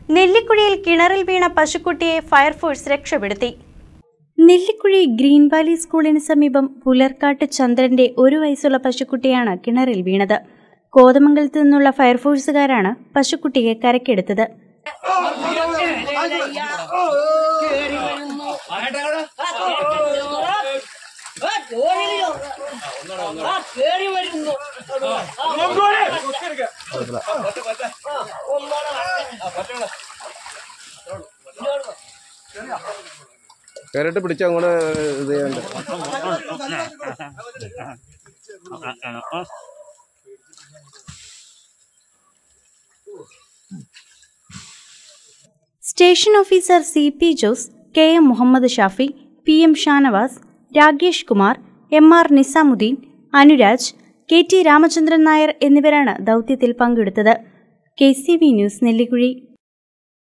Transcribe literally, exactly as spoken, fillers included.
നെല്ലിക്കുഴിയിൽ കിണറിൽ വീണ പശുക്കുട്ടിയെ ഫയർഫോഴ്സ് രക്ഷപ്പെടുത്തി. Nellikuzhi green Valley സ്കൂളിന് സമീപം പുലർക്കാട്ട് ചന്ദ്രന്റെ ഒരു വയസ്സുള്ള പശുക്കുട്ടിയാണ് കിണറിൽ വീണത്. കോതമംഗലത്തു നിന്നുള്ള ഫയർഫോഴ്സുകാരാണ് പശുക്കുട്ടിയെ കരക്കെടുത്തത്. കേരട്ട് പിടിച്ച അങ്ങോട്ട് ഇത് ചെയ്യണ്ട. Station officer C P Jose, K M Muhammad Shafi, P M Shanavas, Rakesh Kumar, M R Nizamuddin, Anuraj, K T Ramachandran Nair എന്നിവരാണ് ദൗത്യത്തിൽ പങ്കെടുത്തത്. K C V news, Nellikuzhi.